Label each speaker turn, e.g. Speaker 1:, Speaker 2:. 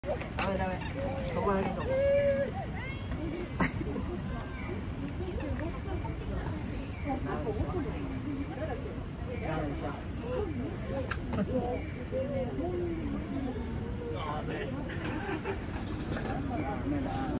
Speaker 1: ダメダメ。そこだけと。ダメでしょ。